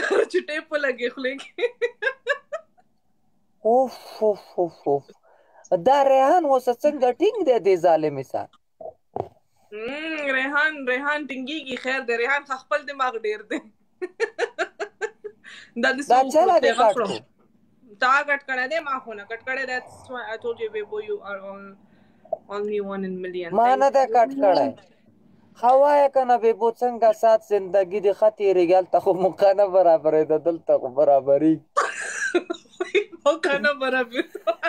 چټې په لګې خولې کې. اوف اوف اوف اوف دا ریحان اوس څنګه ټینګ دی دې ظالمې سره؟ ریحان ټینګېږي. خیر دی، ریحان خپل دماغ ډېر دی. دا د دا چلا دې کټ کو تا کټ کړی دی، ما خو نه کټ کړی دی. I told you Bebo you are only 1 in million. ما نه دی کټ کړی. خوایا کنه بیبو څنګه سات زندگی دی خطی ریګل ته خو موقع نه برابرې ده، دلته خو برابرې موقع نه برابر.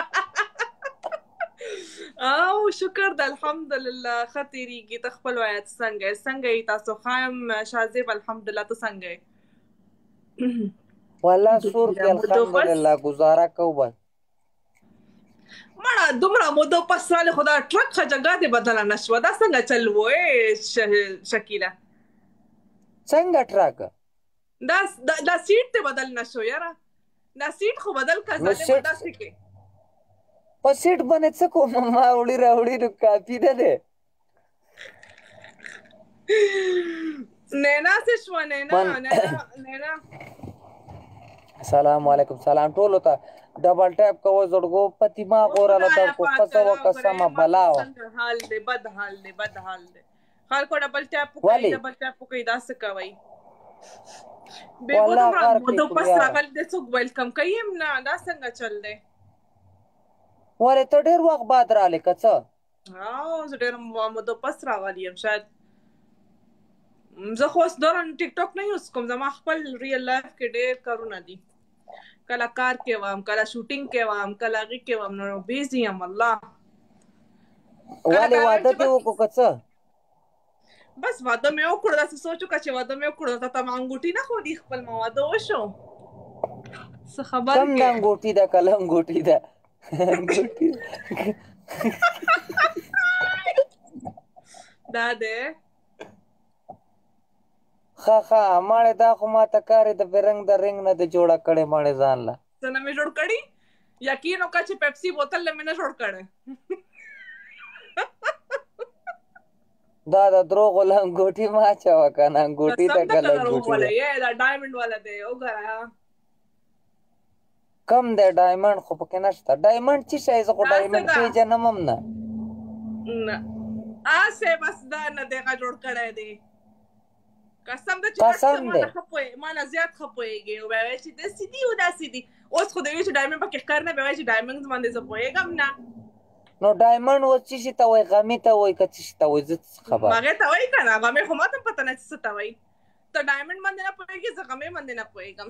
او شکر د الحمدلله ښه تېرېږي. ته خپل وایه څنګه یې تاسو؟ خایم شاهزیب الحمدلله ته څنګه یې؟ والله سور کې الحمدلله گزاره کو بس. مړه دومره مودو پس راله خو دا ټرک ښه جګه دې بدله نه شوه. دا څنګه چل و شکیله؟ څنګه ټرک؟ دا سیټ ته بدل نه شو یاره. دا سیټ خو بدل کا ظالم داسې کې. په سیټ باندې څه کوم ما وړي راوړي نو کافي نه دی. نینا څه شوه؟ نینا سلام علیکم. سلام ټولو ته. ډبل ټیپ کوه زړګو په دماغ اوراله در کو قسه وقسمه بلا وه. حال دی، بد حال دی خلکو. ډبل ټیپ وکړئ، داسې کوئ. بیبو دومره مودو پس راغلی دی، څوک ویلکم کوي هم نه. دا څنګه چل دی؟ ولې ته ډېر وخت بعد راغلې که څه؟ زه ډېر مودو پس راغلی یم. شاید زه خو اوس دوران ټیک ټاک نه یوز کوم. زما خپل ریل لایف کې ډېر کارونه دي. کله کار کې وم، کله شوټینګ کې وم، کله هغې کې وم. نو بیزي یم والله. ولې واده دې وکړو که څه؟ بس واده مې وکړو. داسې سوچ وکړه چې واده مې وکړو ته ما انګوټي نه ښودي خپل. ما واده وشو څه خبر کم د انګوټي ده که لنګوټي ده؟ دا دی ښه ماړې دا خو ماته کارې د برنګ د رنګ نه د جوړه کړې ماړې ځان له. څه نه مې جوړ کړي؟ یقین وکړه چې پیپسي بوتل له مې نه جوړ کړی. دا د دروغو لنګوټي مه اچوه که نه. انګوټي ته که لنګوټي ده؟ دا ډایمنډ والا دی وګوره. کم دی ډایمنډ خو پکې نشته. ډایمنډ څه شی؟ زه خو ډایمنډ پېژنم هم نه. هسې بس دا نه دی هغه جوړ کړی دی. قسم ده چې ما نه زیات ښه پوهېږي. او بیا وایي چې داسې دي او داسې دي. اوس خو د وایي چې ډایمنډ پکې ښکار نه. بیا وایي چې ډایمنډ باندې زه پوهېږم نه. نو ډایمنډ اوس څه شي ته وایي؟ غمي ته وایي که څه شي ته وایي؟ زه څه خبر؟ هغې ته وایي که نه؟ غمې خو ما ته پته نه چې څه ته وایي. ته ډایمنډ باندې نه پوهېږې، زه غمې باندې نه پوهېږم.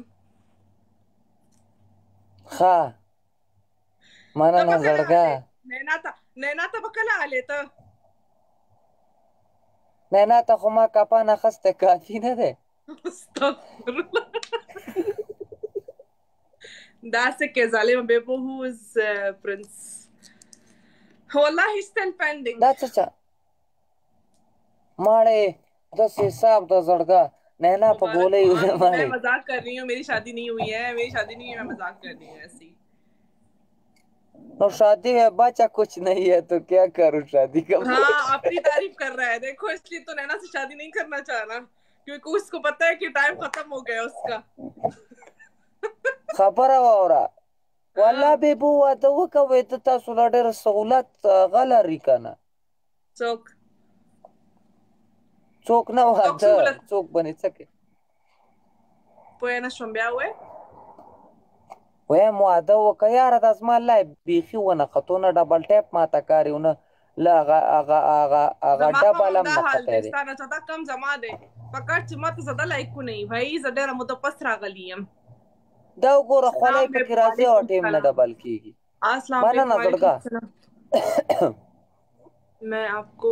ښه مننه زړګه. نینا ته به کله حالې ته؟ نینا ته خو ما کپان اخستی کافي نه دی. استغفرالله. داسې کې ظالمه بیبو who is prince. والله he's still pending. دا څه چا ماړې داسې حساب د زړګه. نینا په گولے ہوئے ماڑے. میں مذاق کر رہی ہوں. میری شادی نہیں ہوئی ہے. میں مذاق کر رہی ہوں ایسی. نو شادی ہے بچہ کچھ نہیں ہے تو کیا کروں شادی کا؟ ہاں اپنی تعریف کر رہا ہے. دیکھو اس لیے تو نینا سے شادی نہیں کرنا چاہ رہا کیونکہ اس کو پتا ہے کہ ټائم ختم ہو گیا اس کا. خبره واوره. والله بیبو واده وکوئ ته تاسو لا ډېر سهولت هغه لري که نه؟ څوک نه واده څوک به نه څه کوي؟ پوه نه شوم. بیا وایې ویم واده وکړه یاره. دا زما لایف بیخي ونښتو نه. ډبل ټیپ ماته کار یو نه له هغه ډبل هم نښتی دی. ستا نه زده کم زما دی. فقط چې ما ته زده لایکونه یي بهایي. زه ډېره موده پس راغلی یم. دا وګوره خولۍ پکې راځي او ټیم نه ډبل کېږي. مننه زړګه. میں آپ کو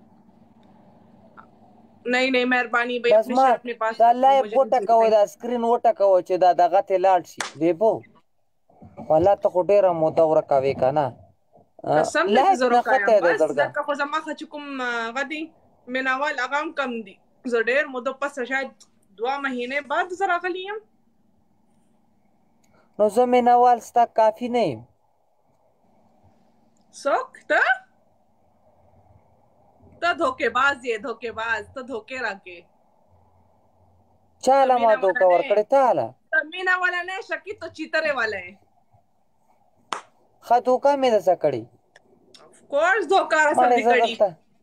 نہیں مہربانی بھائی بس ما دا لایف وټکوئ دا سکرین وټکوئ چې دا دغه ته لاړ شي. بیبو والله ته خو ډېره موده ورکوې که نه؟ لایف نښتی دی زړګه. خو زما ښه چې کوم هغه دي میناوال هغه هم کم دي. زه ډېر موده پس شاید 2 مهینې بعد زه راغلی یم. نو زه میناوال ستا کافي نه یم. څوک ته؟ ته دھوکے باز یې. دھوکے باز ته دھوکې راکې. چاله ما دوکه ورکړې تاله ته مینه والا نه شکی تو چیتره والا ہے ښه دوکه مې درڅه کړې کورس دوکه راسره دې کړي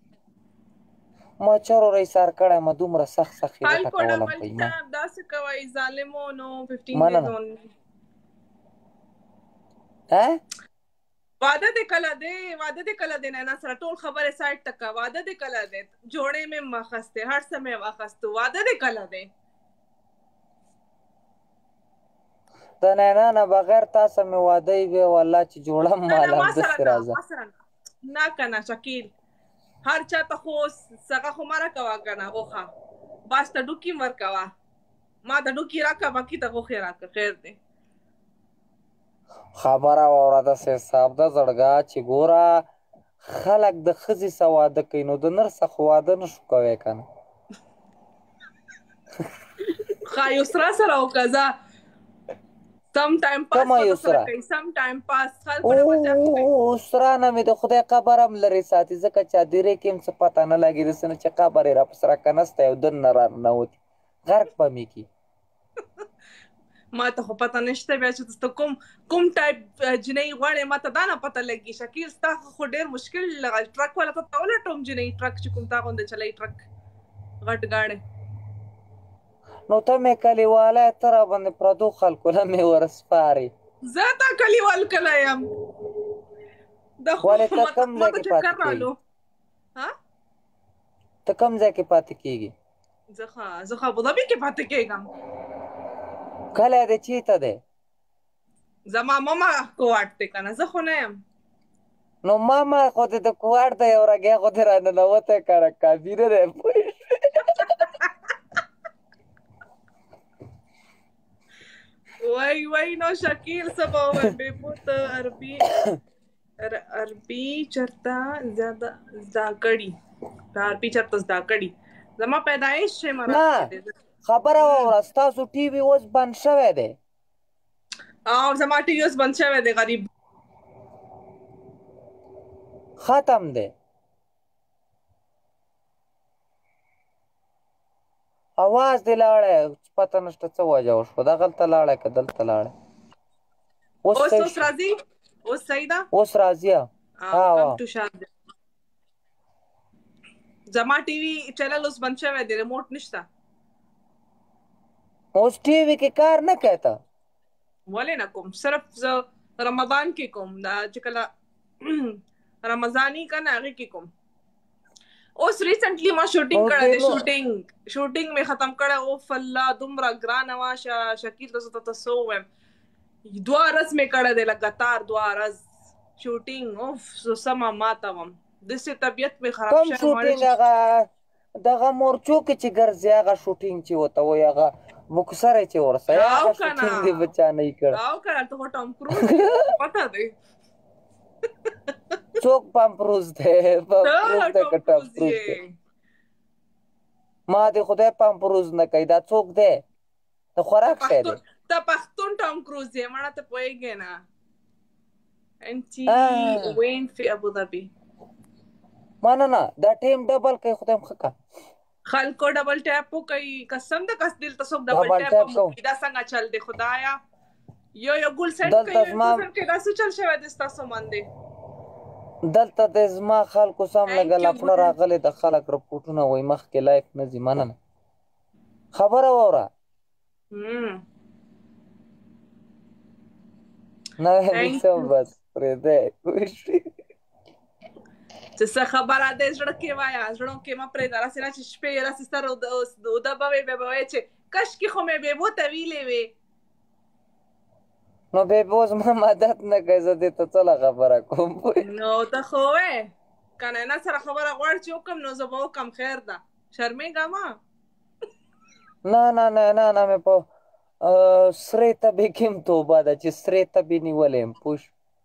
ما چرو رئیس سر کړی ما دومره سخت سخت یې خلکو وټکولم ډبل په ایمان ټاپ داسې کوئ ظالمو نو 15 مننه days only واده دې کله دی نه سره ټول خبرې سایډ تکا واده دې کله دی جوړې مې مخسته هر څه مې واخستو واده دې کله دی د نینا نه بغیر تاسو مې واده وي والله چې جوړم مال همداسې راځه نه کنه شکیل هر چا ته خو څنګه خو ماره کوا کنه غوخه بس ته ډوکی مر کوا ما ته ډوکی راکا باقي ته غوخه راکا خیر دی خبره واوره داسې حساب ده زړګا چې ګوره خلک د ښځې څه واده کوي نو د نر څخه واده نشو کوی کنه ښه یسرا سره وکړه سم ټایم پاس کوي سم ټایم پاس خلکو نه بچا یسرا نه مې د خدای قبر هم لرې ساتي ځکه چادرې کې هم څه پته نه لګي داسې نه چې قبر یې راپسې راکنسته یو دن نه راننوتي غرق به مې کي ما ته خو پته نشته بیا چې تاسو کوم ټایپ جنۍ غواړئ ما ته دا نه پته لګي شکیل ستا خو ډېر مشکل ټرک والا ته ولټوم جنۍ ټرک چې کوم تا غوندې چلوي ټرک غټ ګاډی نو ته مې کلیواله ته راباندې پردو خلکو نه مې ورسپارې زه تا کلیوال کله یم ولې ته کوم ځای کې پاتې کېږي ته کوم ځای کې پاتې کېږي زه خو ابوظبي کې پاتې کېږم کلی دی چېرته دی زما ماما کوواټ دی که نه زه خو نه یم نو ماما خو دې د کوواټ دی یو رګی خو دې راننوتی که نه کافي نه دی پوه وای نو شکیل سبا وای بهبود عربي چرته زده کړي دا عربي چرته زده کړي زما پیدایش چې نه خبره واوره ستاسو ټي وي اوس بند شوی دی او زما ټي وي اوس بند شوی دی غریب ختم دی اواز دې لاړی پته نشته څه وجه وشوه دغلته لاړی که دلته لاړی اوس راځي اوس صحیح ده اوس راځي زما ټي وي چینل اوس بند شوی دی ریموټ نشته اوس ټي وي کې کار نه کوي ته ولې نه کوم صرف زه رمضان کې کوم دا چې کله رمضاني که نه هغې کې کوم اوس ریسنټلی ما شوټینګ کړی دی شوټینګ مې ختم کړی اوف الله دومره ګرانه وه شکیل تاسو ته څه ووایم 2 ورځ مې کړی دی لګاتار 2 ورځ شوټینګ اوف زه سمه ماته وم داسې طبیعت مې خراب کوم شوټینګ هغه دغه مورچو کې چې ګرځي هغه شوټینګ چې ورته وایي هغه بوکسری چې ورسه هغه شوټینګ دې بچا نه یې کړی او که نه ته خو ټام کروز پته دی څوک پامپروز دی پامپروز دی که ټامپروز دی ما دې خدای پامپروز نه کوي دا څوک دی د خوراک شی دی ته پښتون ټام کروز دی مړه ته پوهېږې نه انټي وین فی ابوظبي مننه دا ټیم ډبل کوي خدای م ښه کا خلکو ډبل ټیپ وکوي قسم د کس دلته څوک ډبل ټیپ وکوي دا څنګه چل دی خدایا یو ګل سیټ کوي دا څه چل شوی دی ستاسو باندې دلته د زما خلکو سم لږه لفړه راغلې د خلک رپورټونه وایي مخکې لایف نه ځي مننه خبره واوره نه هیڅ بس پرېږدی چې څه خبره دی زړه کې وایه زړه کې مه پرېږده راسې نه چې شپې یې راسې سر ودبوې بیا به وایې چې کشکې خو مې بېبو ته ویلې وې نو بېبو زما مدد نه کوي زه دې ته څله خبره کوم نو ته خو وې که نه نه سره خبره غواړې چې وکړم نو زه به وکړم خیر ده شرمېږه مه نه مې په سرې تبې کې هم توبه ده چې سرې تبې نیولې یم پوه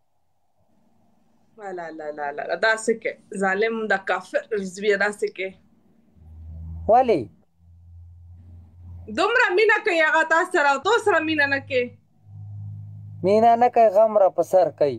لا داسې کې ظالم د کافر زویه داسې کې ولې دومره مینه کوي هغه تا سره او تو سره مینه نه کوي مینه نه کوي غم را په سر کوي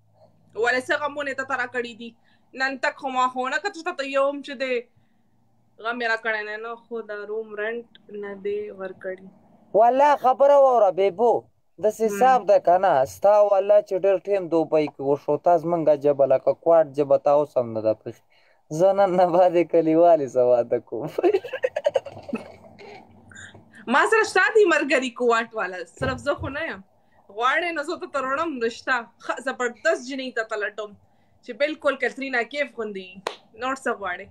ولې څه غمونه ته را کړي دي نن تک خو ما خو نه که ته یو هم چې دی غم میرا کړی نه نو خو د روم رنټ نه دی ورکړی. والله خبره واوره بیبو داسې حساب ده که نه ستا والله چې ډېر ټیم دوبۍ کې وشو تا زمونږ ژبه لکه کوټ ژبه تا اوس هم نه ده پرېښې. زه نن نه بعدې کلیوالې سه واده کوم. ما سره شته دي ملګري کوټ والا صرف زه خو نه یم. غواړې نو زه ته وړم رشته زبردست جنۍ ته لټوم چې بالکل کترینا کیف غوندې نور څه غواړې.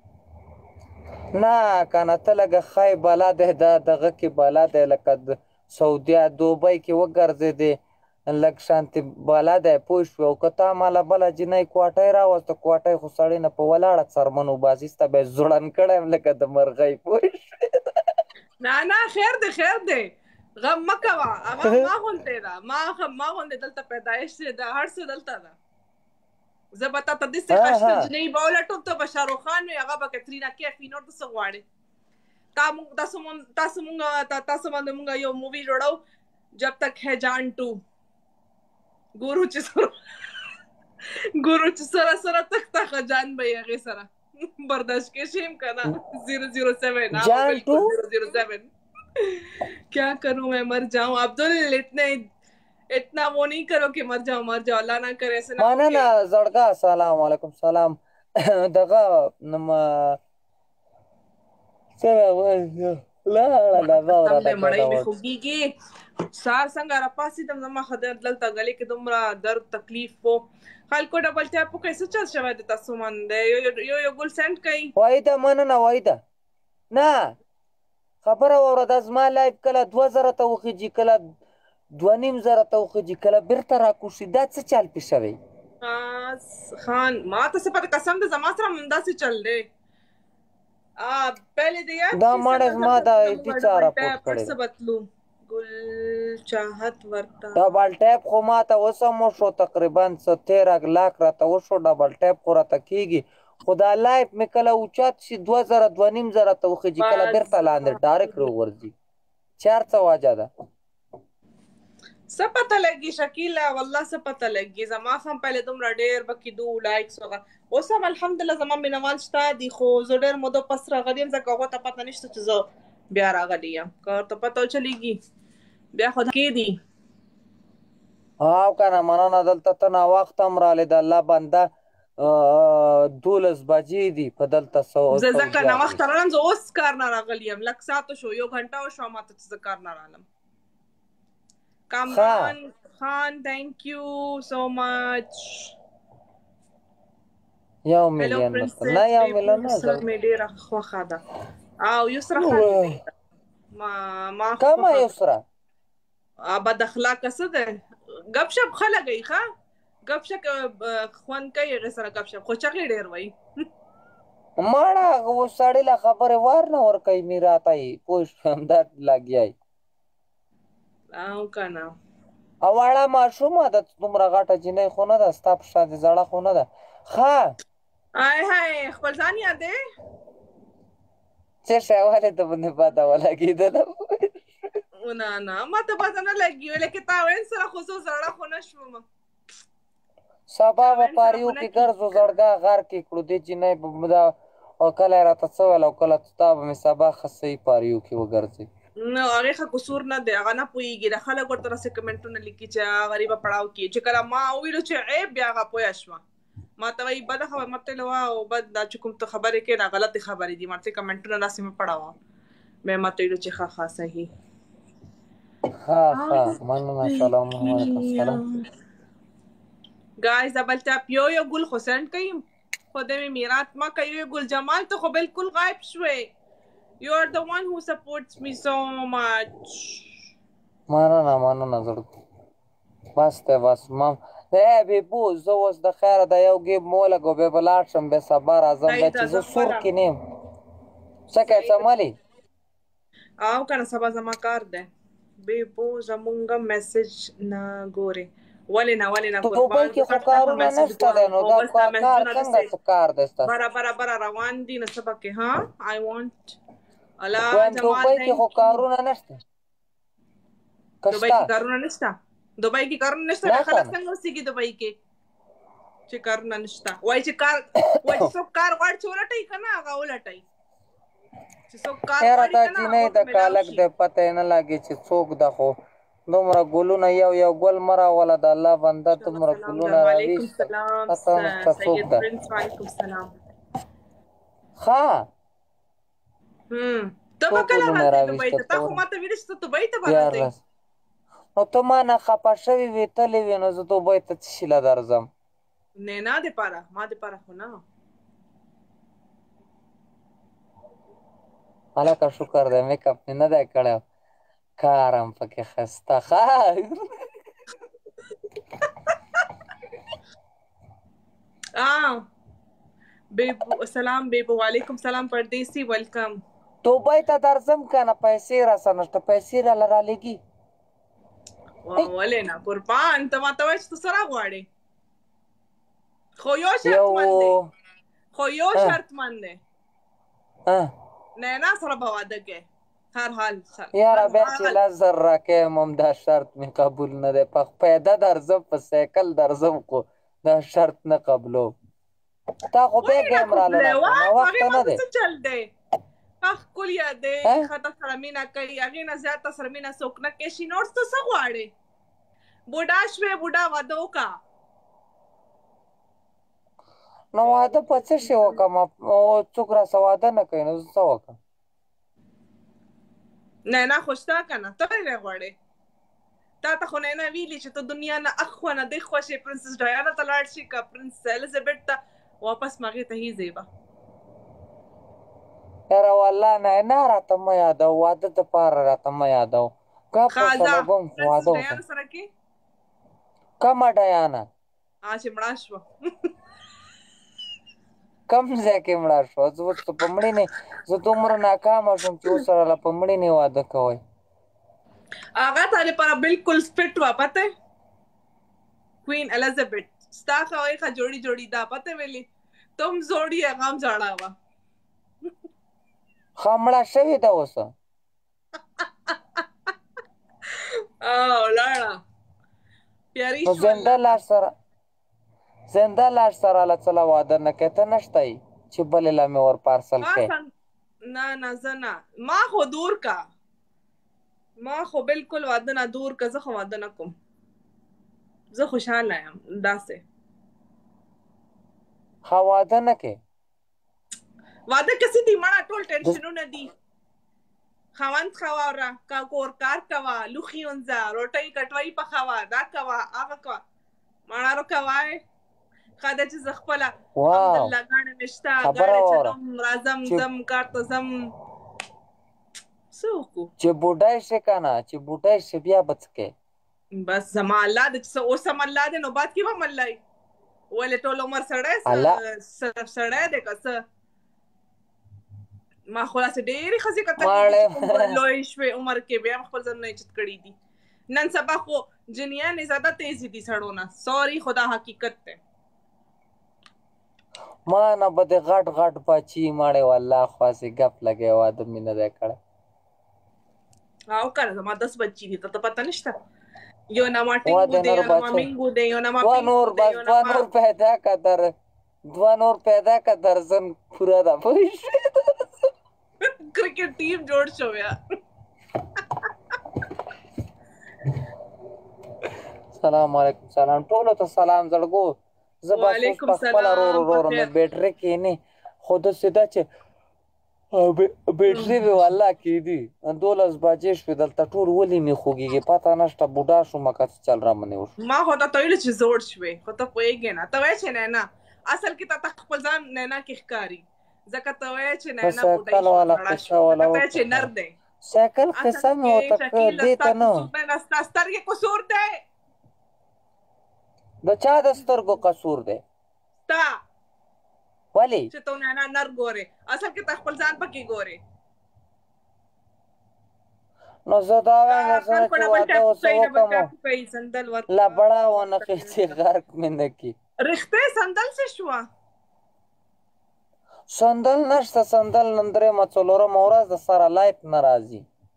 نه کنه ته لږه ښایي بلا دی دا دغه کې بلا دی لکه سعودیه دوبۍ کې وګرځېدې لږ شانتې بلا دی پوه شوې او که تا ماله بله جنۍ کوټۍ راوسته کوټۍ خو سړی نه په ولاړه څرمن وباسي ستا به یې زوړن کړی یم لکه د مرغۍ پوه شوې. نه خیر دی خیر دی غم مه کوه هغه ما غوندې ده ما غوندې دلته پیدایش دی د هر څه دلته ده. زه به تا ته داسې ښایسته جنۍ به ولټوم ته به شاهرخ خان وي هغه به کترینا کیف وي نور ته څه غواړې. تاسو باندې مونږ یو مووي جوړو جب تک ہے جان 2 ګورو چې سره تک تک جان به یې هغې سره برداشت کې شیم که نه 007 جان 2 007 क्या करूं मैं मर जाऊं अब्दुल इतना वो नहीं करो कि मर जाओ अल्लाह ना करे ऐसे ना ना زړګا سلام علیکم سلام دغه لا مړی مې خوږیږي سار څنګه راپاسې دم زما خدای دلته غلې کې دومره درد تکلیف وو خلکو ډبل ټاپ وکړئ څه چل شوی دی تاسو باندې یو ګل سینډ کوي وایده مننه وایده نه خبره واوره دا زما لایف کله 2000 ته وخیږي کله 2500 ته وخیږي کله بیرته راکوشي دا څه چل پې شوی خان ما ته څه پته قسم ده زما سره همداسې چل دی پهلې دی دا ماړه زما دا ټیچا راپورټ کړی بتلو ګل چاهت ورته ډبل ټیپ خو ما ته اوس هم وشو تقریبا 13 لاک راته وشو ډبل ټیپ خو راته کېږي خو دا لایف مې کله اوچت شي 2000 2500 ته وخیږي کله بیرته لاندې ډایرکټ راوغورځي چار څه وجه ده څه پته لګي شکیله والله څه پته لګي زما هم پهلې دومره ډېر به کېدو لایکس وغیره اوس هم الحمدلله زما مینوال شته دي خو زه ډېر مودو پس راغلی یم ځکه هغو ته پته نشته چې زه بیا راغلی یم که ورته پته وچلېږي بیا خو کې دي او که نه مننه دلته ته ناوخته هم رالې د الله بنده 12 بجې دي په دلته زه ځکه ناوخته رالم زه اوس کار نه راغلی یم لږ ساعت وشو 1 غنټه وشوه ما ته چې زه کار نه رالم کامران خان thank you so much یو میلیون نه یو میلیون نه سره مې ډېره خوښه ده او یسرا خان ما کومه یسرا بد اخلاقه څه ده ګپ شپ ښه لګوي ښه ګپ شپ خوند کوي هغې سره ګپ شپ خو چغې ډېر وایي ماړه سړي له خبرې وار نه ورکوي مې راته یې پوه شوم دا لګیا یې او که نه او واړه ماشومه ده دومره غټه جنۍ خو نه ده ستا په شان زړه خو نه ده ښه ای هی خپل ځان یادې څه شی ولې ته باندې بده ولګېدله نه ما ته بده نه لګي لکه تا وین سره خو زه زړه خو نه شوم سبا به پاریو کې ګرځو زړګا غر کې کړو دې جنۍ به دا او کله یې راته څه ویل او کله تا به مې سبا ښه صحیح پاریو کې وګرځئ نه هغې ښه قصور نه دی هغه نه پوهېږي د خلک ورته راسې کمنټونه لیکي چې غریبه پړاو کې چې کله ما وویلو چې عیب بیا هغه پوه شوه ما ته وایي بده خبره مه ترې لوه او بد دا چې کوم ته خبرې کوې دا غلطې خبرې دي ما ته کمنټونه داسې مه پړوه بیا ما ته ویلو چې ښه صحیح ها مننه سلام علیکم سلام گایز ډبل ټاپ یو ګل خو سینډ کوي خدای مې میرات ما کوي ګل جمال ته خو بالکل غایب شوې You are the one who supports me so much. مننه زړګو بس ته بس مام بیبو زه اوس د خیره د یو ګیم مو ولګو بیا به لاړ شم بیا سبا راځم بیا چې زه سور کې نه یم څه کوې څملې او که نه سبا زما کار دی بیبو زمونږ میسج نه ګورې ولې نه دوبۍ کې خو کارونه نشته دی نو دا کار څنګه څه کار دی ستاسو برابر روان دي نو څه پکې ها I want دوبۍ کې خو کارونه نشته دوبۍ کې کارونه نشته خلک څنګه اوسېږي دوبۍ کې چې کارونه نشته وایي چې څوک کار غواړي چې ولټوي که نه هغه ولټوي چې څوک کار یاره غواړي دا که نه جینۍ هغو د ته میلاو کالک شي. دی پته یې نه لګي چې څوک ده خو دومره ګلونه یو ګل مه راوله د الله بنده دومره ګلونه وعلیکم راویستل سلام پته نشته څوک سید ده پرنس وعلیکم سلام. ښه ته به څو کله ګلونه راځې دبۍ راویستل ته؟ تا خو ما ته ویلي چې ته دبۍ ته به راځې. دیارلس نو ته ما نه خفه شوې وې تلې وې نو زه دوبۍ ته څه شي له درځم نینا دپاره ما دپاره خو نه. هلکه شکر دی میک اپ مې نه دی کړی کار هم پکې ښه ښه سلام بیبو وعلیکم سلام پردیسی ویلکم. دوبۍ ته درځم که نه پیسې راسره نشته پیسې راله رالېږي ولې نه قربان ته ماته وایې چې ته څه راغواړې خو یو شرطمند دی نینا سره به واده کې هر حال یاره بیا چې 10,000 راکوې هم دا شرط مې قبول نه دی په پیاده درځم په سایکل درځم خو دا شرط نه قبلوم تا خو بیا ګیم راله ناوخته نه دی چل دی ښکليه دی ښه تا سره مینه کوي هغې نه زیاته سره مینه څوک نه کوي شي نور ته څه غواړې بوډا شوې بوډا واده وکړه نو واده په څه شي وکړم څوک راسه واده نه کوي نو زه څه وکړم نینا خو شته که نه ته ولې غواړې تا ته خو نینا ویلي چې ته دنیا نه اخوا نه دی خوښې پرنسس ډایانا ته لاړ شي که پرنسس الیزابت ته واپس مغې ته هیځې به یاره والله نه راته مه یادو واده دپاره راته مه یادو کا فیصله کوم واده وکړم سره کې کومه ډیانا چې مړه شوه کم ځای کې مړه شوه زه اوس په مړینې زه دومره ناکامه شوم چې اوس سره په مړینې واده کوئ هغه تا لپاره بالکل سپټ وه پته کوین الیزابت ستا ښه وایي ښه جوړي دا پته ویلي ته هم زوړي هغه هم زاړه وه ښه مړه شوې ده اوس ولاړه پیاري شوه زنده لاش سره له څه له واده نه کوې ته نشته یې چې بلې له مې ور پارسل کړې نه زه نه ما خو دور کا ما خو بالکل واده نه دور که زه خو واده نه کوم زه خوشحاله یم داسې ښه واده نه کې واده کسې دي مړه ټول ټینشنونه دي خاوند ښه واوره کور کار کوه لوښي ونځه روټۍ کټوۍ پخوه دا کوه هغه کوه مړه روکوای ښه ده چې زه خپله الحمدلله ګاڼې مې شته ګاډی چلوم راځم ځم کار ته ځم څه وکړو چې بوډۍ شي که نه چې بوډۍ شي بیا به څه کوې بس زما الله دی چې اوس هم الله دی نو بعد کې به هم الله وي ولې ټول عمر سړی دی که څه ما خو داسې ډېرې ښځې کتلې لویې شوې عمر کې بیا هم خپل ځانونه ایجت کړي دي نن سبا خو جنیانې زیاده تیزې دي سړو نه سوري خو دا حقیقت دی ما نه به دې غټ بچي مړې والله خواسې ګپ لګی واده مې نه دی کړی او که نه زما 10 بچي دي ته پته نشته یو نما ټینګو دی یو نما مینګو دی یو نما دوه نور پیدا که درځن پوره ده پوه شوې کرکټ ټیم جوړ شو بیا سلام علیکم سلام ټولو ته سلام زړګو زه بس اوس په خپله رو مې بیټرۍ کښېني خو داسې ده چې بیټرۍ مې والله کېدي 12 بجې شوې دلته ټول ولې مې خوږېږي پته نشته بوډا شومه که څه چل رامنې وشو ما خو ته ویلو چې زوړ شوې خو ته پوهېږې نه ته وایې چې نه اصل کې ته خپل ځان نینا کې ښکاري ځکه ته وایې چې نینا سایکل والا قصه والا چې نر دی سایکل قصه مې ورته دې ته نه ستا سترګې قصور دی د چا د سترګو قصور دی ستا ولې چې ته نینا نر ګورې اصل کې ته خپل ځان پکې ګورې نو زه دا وایم سره چې واده اوسه وکړم لبړه ونه خې چې غرق مې نه کړي رښتې سندل څه شوه سندل نشته سندل نن درېیمه څلورمه ورځ د سره لایف نه راځي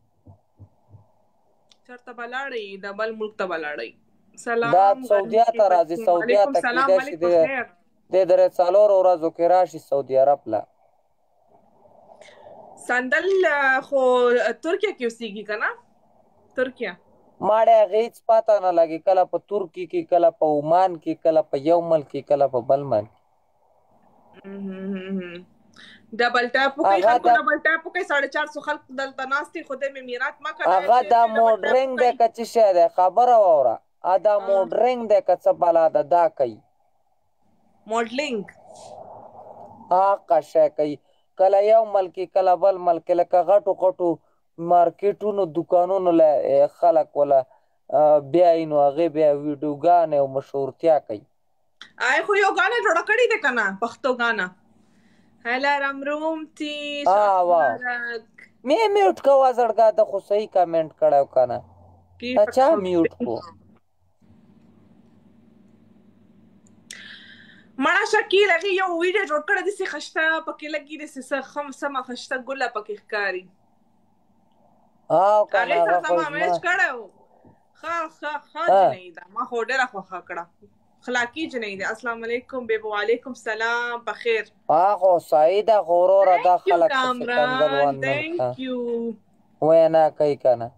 چېرته به لاړئ د بل ملک ته به لاړئ دا سعودیا ته راځي سعودیا ته کېدای شي د درې څلورو ورځو کې راشي سعودي عرب له سندل خو ترکیه کې اوسېږي که نه ترکیه ماړه هغې هېڅ پته نه لګي کله په ترکي کې کله په عمان کې کله په یو ملک کې کله په بل ملک ډبل ټاپ وکړئ خلکو ډبل ټاپ وکړئ 450 خلک دلته ناست دي خدای مې میرات مه کوئ هغه دا موډرنګ دی که څه شی دی خبره واوره دا موډرنګ دی که څه بلا ده دا کوي موډلینګ هغه شی کوي کله یو ملک کله بل ملک لکه غټو غټو مارکیټونو دکانونو له خلک ولا بیایي نو هغې بیا ویډیوګانې او مشهورتیا کوي خو یو غانا جوړه کړې ده که نه پښتو غانا هلرم روم تی مې میوټ کوه زړګا ده خو صحیح کمنټ کړی که نه چا میوټ کو مړه شکیل هغې یو ویډیو جوړ کړی داسې خشته پکې لګي داسې سمه خشته ګله پکې ښکاري هغې سره زما میچ کړی و ښه جنۍ ده ما خو ډېره خوښه کړه خلاقی جنۍ ده السلام علیکم بیبو وعلیکم سلام بخیر خو صحیح ده خو وروره دا خلک کامران تhank you وینا کوي که نه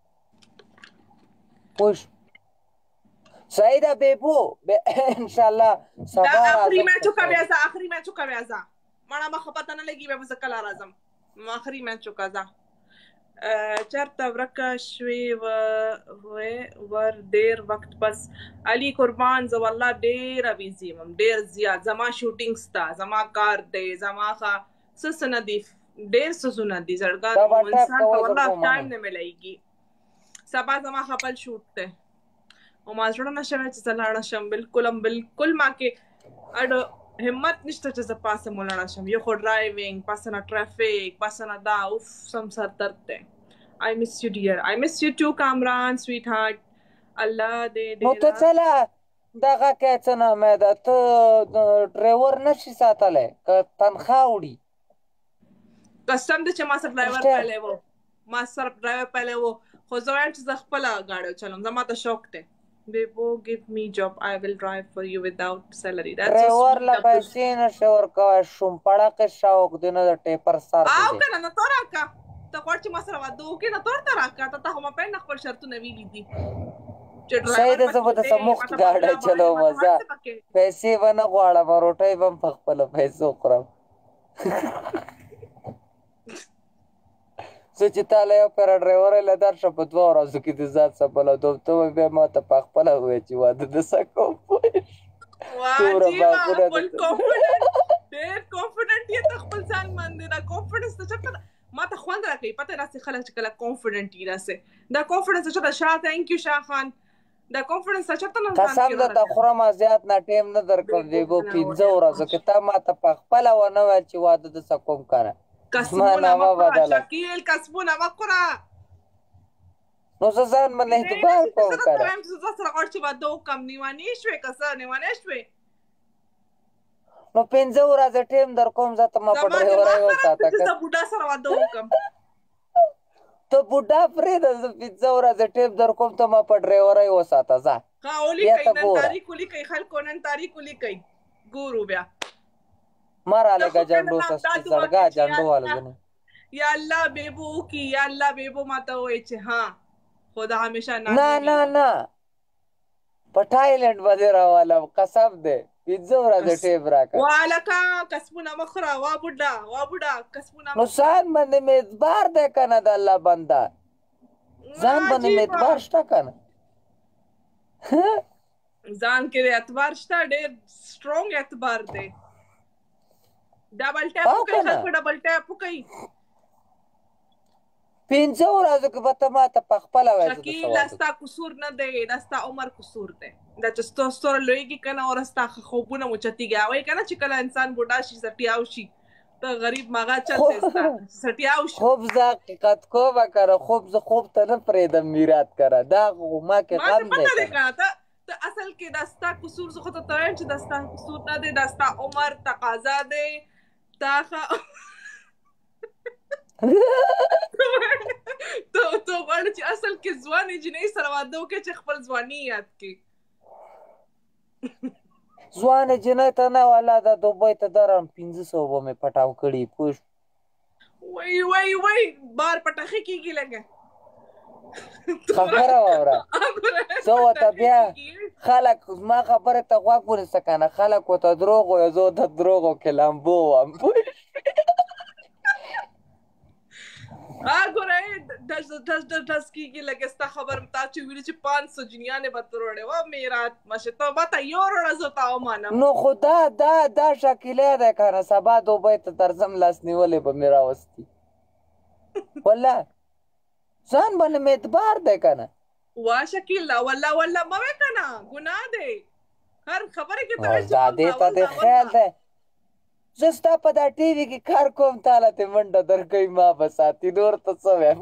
خوش صحیح ده بیبو انشاءالله دا آخري میچ وکړه بیا ځه آخري میچ وکړه بیا ځه مړه مخه پته نه لګي بیا به زه کله راځم آخري میچ وکړه ځه چرته ورکه شوې ور ډېر وخت بس علي قربان زه والله ډېره بیزي یم ډېر زیات زما شوټینګ سته زما کار دی زما څه نه دي ډېر څه دي زړګا انسان ته والله ټایم نه میلیږي سبا زما خپل شوټ دی او ما زړه نه شوی چې زه لاړه شم بالکل ما کې اډو همت نشته چې زه پاسه مو لاړه شم یو خو ډرایوینګ پاسه نه ټرافیک پاسه نه دا اوف سم سر درد دی I miss you dear I miss you too کامران sweetheart الله دې نو ته چله دغه کې څه نامه ده ته ډرایور نشي ساتلی که تنخواه وړي قسم دی چې ما سره ډرایور پیلی و خو زه وایم چې زه خپله ګاډی وچلوم زما ته شوق دی Bebo, give me job. I will drive for you without salary. ډرایور له پیسې نشي ورکوی شومپړقې شوق دی نه د ټیپر سر دی او که نه نه تو راکړه ته غواړې چې ما سره واده وکړې نه تو ورته راکړه ته خو ما پیل نه خپل شرطونه ویلي دي صحیح ده زه به درته مفت ګاډی چلوم زه پیسې به نه غواړم روټۍ به هم په خپله پیسو خورم زه چې تا له یو پیره ډرایورۍ له درشه په 2 ورځو کې د ذات څپله دوم ته به بیا ما ته په خپله ووایې چې واده دسه کوم ډېر کانفیډنټ یې ته خپل ځان باندې دا کانفیډنس ته چېرته ما ته خوند راکوي پته داسې خلک چې کله کانفیډنټ وي داسې دا کانفیډنس ته چېرته شاه تھینک یو شاه خان دا کانفیډنس ته چېرته نه قسم درته خورم زیات نه ټیم نه درکړم دیبو 15 ورځو کې تا ما ته په خپله ونه ویل چې واده دسه کوم که نه کسبونه مه خوره شکیل کسبونه مه خوره نو زه ځان باندې اعتبار کوم که نه زه سره غواړم چې واده وکړم نیوانې شوې که څه نیوانې شوې نو 15 ورځې ټیم در کوم زه ته ما په ډرایورۍ وساته زه بوډا سره واده وکړم ته بوډا پرېږده زه 15 ورځې ټیم در کوم ته ما په ډرایورۍ وساته ځه ولیکئ نن تاریخ ولیکئ خلکو نن تاریخ ولیکئ ګورو بیا ما رالېږه جنډو ته زړګا جنډو والا زه یا الله بیبو کی یا الله بیبو ما ته وایي چې ها خدا همیشه نه په ټایلنډ به دې راولم قسم دی 15 ورځې ټیم راکړه والکه کسبونه مه خوره وا بوډا کسبونه نو ځان باندې مې اعتبار دی که نه د الله بنده ځان باندې مې اعتبار شته که نه ځان کې د اعتبار شته ډېر سټرونګ اعتبار دی ډبل ټاپ وکړئ خلکو ډبل ټاپ وکړئ 15 ورځو کې به ته ما ته په خپله وایې شکیل دا ستا قصور نه دی دا ستا عمر قصور دی دا چې ستوره لویږي که نه او ستا خوبونه مو چتېږي وایي که نه چې کله انسان بوډا شي سټیاو شي ته غریب مغه چل دی ستا سټیاو شي خوب زه حقیقت کومه که نه خوب ته نه پرېږدم میرات که نه دا خو ما کې غم دی پته دی که نه ته اصل کې دا ستا قصور زه خو ته وایم چې دا ستا قصور نه دی دا ستا عمر تقاضا دی تا ته غواړې چې اصل کې ځوانې جنۍ سره واده وکړې چې خپل ځواني یاد کړي ځوانې جنۍ ته نه والا دا دوبۍ ته درم 1500 به مې پټاو کړي پوه وای بار پټخې کېږي لږه خبره واوره زه ورته بیا خلک زما خبرې ته غوږ ونیسه که نه خلک ورته دروغ وایي زه ورته دروغ کې لامبو وم ګوره ډز کېږي لږه ستا خبر تا چې ویلي چې 500 جنیانې به ته وروړې وه میرات مشه ته ماته یو وروړه زه ته ومانم نو خو دا شکیلی دی که نه سبا دوبۍ ته درځم لاس نیولې به مې راوستي والله ځان باندې مې اعتبار دی که نه وا شکیل والله مه وایې که نه ګناه دی هر خبرې کې ته دا دې ته دې خیال دی زه ستا په دا ټي وي کې کار کوم تاله تې منډه درکوي ما به ساتي نور ته څه وایم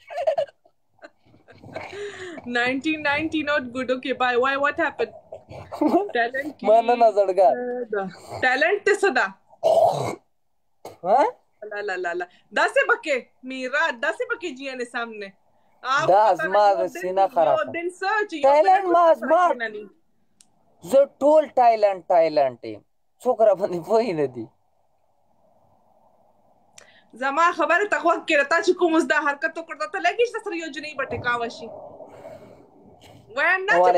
1990 not good. Okay, bye. Why? What happened? Talent. مننه زړګا Talent څه ده؟ ها؟ لا داسې بکې میرا داسې بکې جیانې سامنے دا زما د سینه خراب ټایلنډ ما زه ټول ټایلنډ یم څوک را باندې پوه نه دي زما خبره ته غوږ کړه تا چې کوم دا حرکت وکړه ته لګیش سره یو جنې بټکاوه شي وای نه چې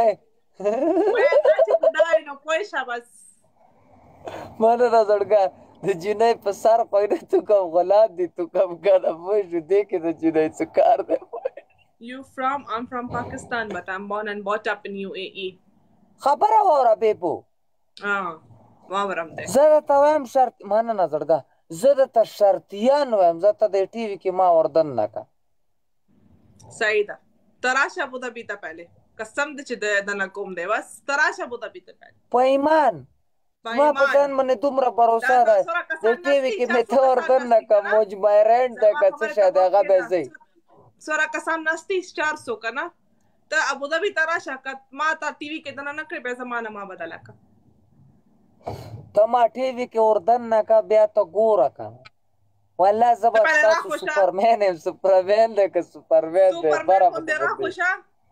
بډای نو پوه شه بس مننه زړګا د جنۍ په سر پوینه تو کوم غلط دي تو کوم کنه پوه شو دې کې د جنۍ څه کار دی I'm from Pakistan but I'm born and brought up in UAE خبره واوره بیبو واورم دی زه درته وایم شرط مننه زړګا زه درته شرطیان وایم زه ته د ټي وي کې ما اردن نه کا صحیح ده تراشه ابوظبي ته پهلے قسم دې چې د نه کوم دی بس تراشه ابوظبي ته پهلے په ایمان ما په ځان باندې دومره باروسه ده د ټي وي کې مې ته اردن نه کا مجبرند ده که څه شی دی هغه به ځئ سوره قسم نستی 400 که نه ته ابوظبي ته راشه که ما ته ټي وي کې دننه نه کړې بیا زمانه ما بدله که ته ما ټي وي کې اردن نه کا بیا ته ګوره که والله زه به ستاسو سوپرمین یم سوپرمین دی که سوپرمین دی سوپرمین غوندې راخوشه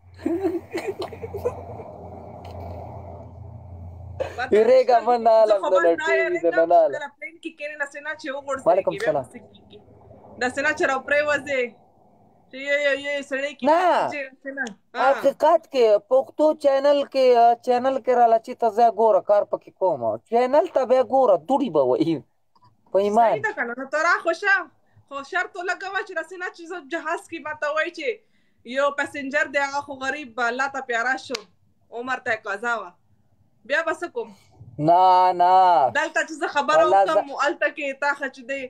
یریږه مه نه الم زه له ټي وي زه نه الم پلین کې کېنې داسې نه چې وغورځېږي وعلیکم السلام داسې نه چې راپرېوځې چې یې سړی کې حقیقت کې پښتو چینل کې راله چې ته ځه ګوره کار پکې کوم چینل ته بیا ګوره دوړي به وایي په ایمان صحیح ده که نه نو ته راخوشه خو شرط ولګوه چې داسې نه چې زه جهاز کې ماته وایي چې یو پسنجر دی هغه خو غریب الله ته پیاره شو عمر ته یې قضا وه بیا به څه کوم نه دلته چې زه خبره وکړم هلته کې تا ښه چې دی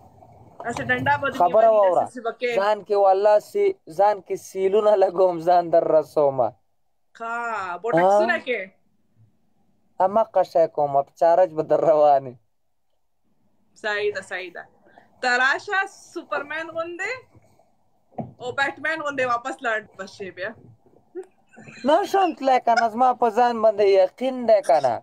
خبره واوره ځان کې والله ځان کې سیلونه لګوم ځان در رسومه بوټکسونه کې هماغه شی کوم په چارج به در روانې صحیح ده ته راشه سوپرمین غوندې او بیټمین غوندې واپس لاړ بشې بیا نشم تللی که نه زما په ځان باندې یقین دی که نه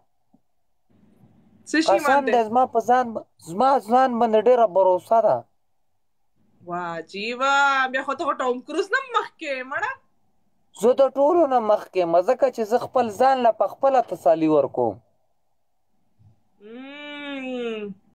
قسم دی زما باندې ډېره بروسه ده واجیبه بیا خو ته ټام کروز نه مخکې مړه زه د ټولو نه مخکې یم ځکه چې زه خپل ځان له په خپله تسلي ورکوم